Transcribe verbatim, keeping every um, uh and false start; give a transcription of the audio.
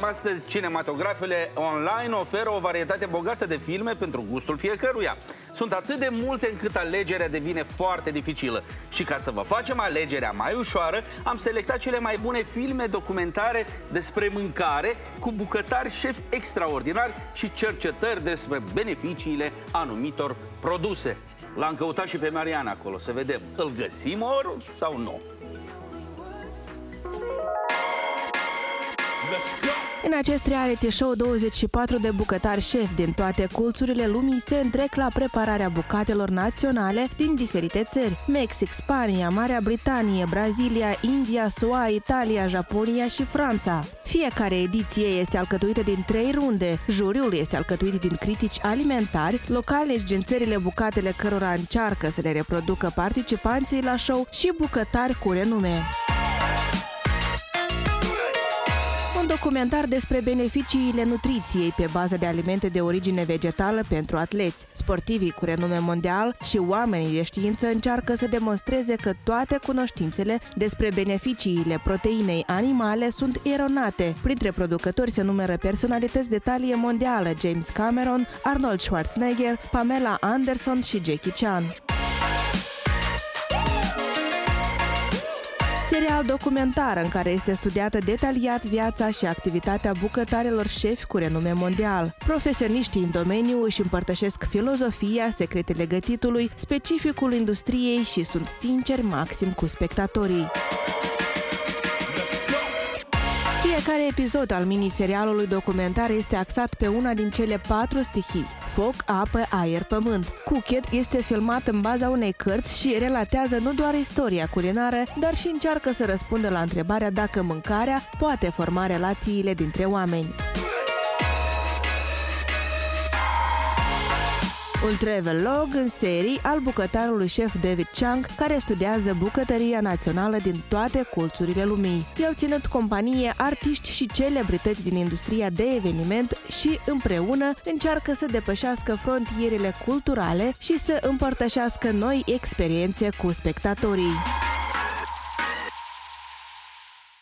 astăzi, cinematografele online oferă o varietate bogată de filme pentru gustul fiecăruia. Sunt atât de multe încât alegerea devine foarte dificilă. Și ca să vă facem alegerea mai ușoară, am selectat cele mai bune filme documentare despre mâncare, cu bucătari șefi extraordinari și cercetări despre beneficiile anumitor produse. L-am căutat și pe Marian acolo, să vedem, îl găsim ori sau nu. În acest reality show, douăzeci și patru de bucătari șefi din toate colțurile lumii se întrec la prepararea bucatelor naționale din diferite țări: Mexic, Spania, Marea Britanie, Brazilia, India, S U A, Italia, Japonia și Franța. Fiecare ediție este alcătuită din trei runde. Juriul este alcătuit din critici alimentari, locali din țările bucatele cărora încearcă să le reproducă participanții la show și bucătari cu renume. Un documentar despre beneficiile nutriției pe bază de alimente de origine vegetală pentru atleți. Sportivii cu renume mondial și oamenii de știință încearcă să demonstreze că toate cunoștințele despre beneficiile proteinei animale sunt eronate. Printre producători se numără personalități de talie mondială: James Cameron, Arnold Schwarzenegger, Pamela Anderson și Jackie Chan. Serial documentar în care este studiată detaliat viața și activitatea bucătarilor șefi cu renume mondial. Profesioniștii în domeniu își împărtășesc filozofia, secretele gătitului, specificul industriei și sunt sinceri maxim cu spectatorii. Fiecare episod al mini-serialului documentar este axat pe una din cele patru stihii: foc, apă, aer, pământ. Cooked este filmat în baza unei cărți și relatează nu doar istoria culinară, dar și încearcă să răspundă la întrebarea dacă mâncarea poate forma relațiile dintre oameni. Un travelog în serii al bucătarului șef David Chang, care studiază bucătăria națională din toate colțurile lumii. I-au ținut companie artiști și celebrități din industria de eveniment și împreună încearcă să depășească frontierele culturale și să împărtășească noi experiențe cu spectatorii.